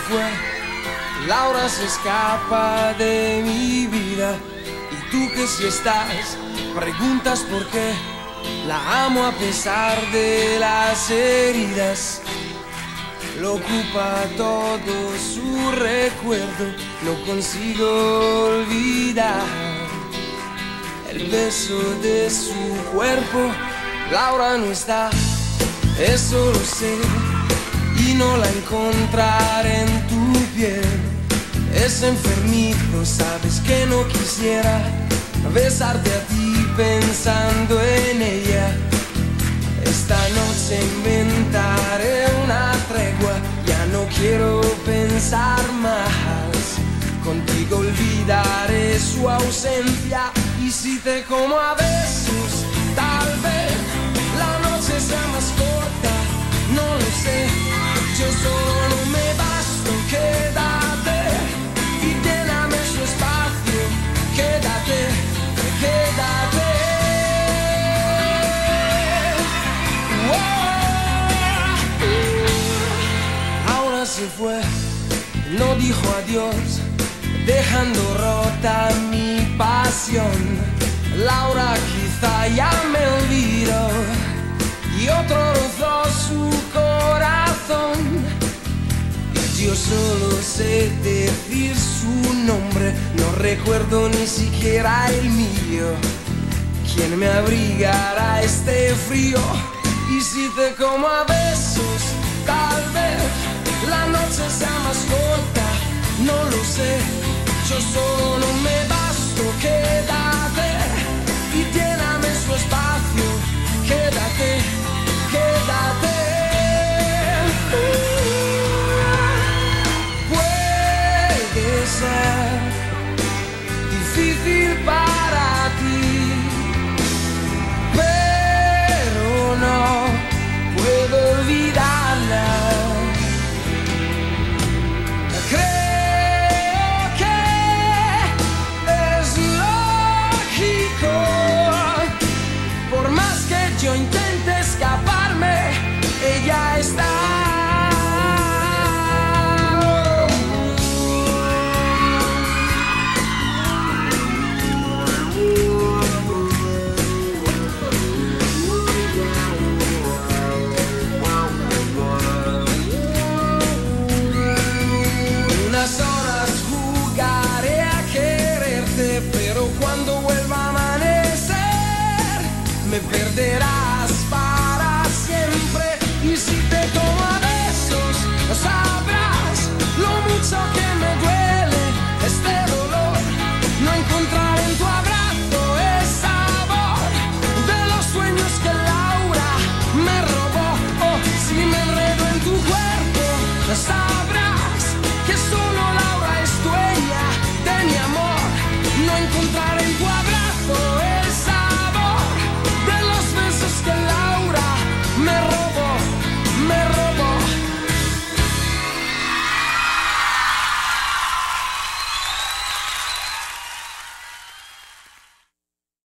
fue, Laura se escapa de mi vida. Y tú que si estás, preguntas por qué. La amo a pesar de las heridas. Lo ocupa todo su recuerdo, no consigo olvidar el beso de su cuerpo. Laura no está, eso lo sé, y no la encontraré en tu piel. Es enfermizo, sabes que no quisiera besarte a ti pensando en ella. Esta noche inventaré una tregua, ya no quiero pensar más. Contigo olvidaré su ausencia, y si te como a besos, tal vez la noche sea más corta, no lo sé. Yo solo no me basto, quédate y lléname su espacio. Quédate, quédate. Ahora se fue, no dijo adiós, dejando rota mi pasión. Laura quizá ya me olvidó y otro rozó su corazón. Y yo solo sé decir su nombre, no recuerdo ni siquiera el mío. ¿Quién me abrigará este frío? Y si te como a besos, tal vez la noche sea más corta, no lo sé. Yo solo no me basto, quédate y lléname su espacio. Quédate, quédate. Puede ser difícil para